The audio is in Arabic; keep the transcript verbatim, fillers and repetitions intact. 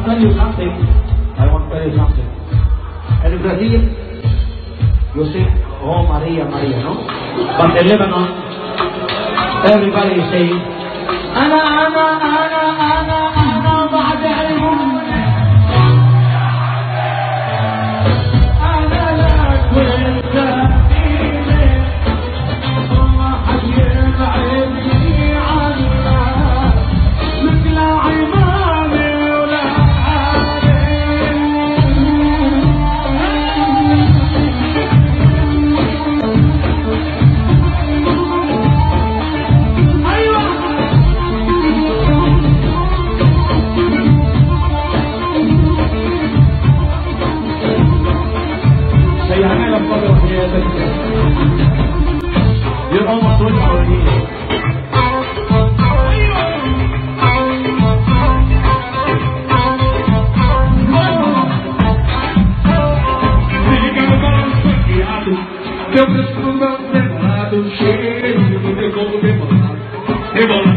tell you something. I want to tell you something. In Brazil, you say, oh Maria, Maria, no? But in Lebanon, everybody is saying, Ana, Ana, Ana, Ana, Ana, بعد عيون. أنا لك وأنت إلي. الله حد يبعدني عنك مثل عمامي ولا You're almost ready for me. Eu preciso não ter nada, cheio de como demorar.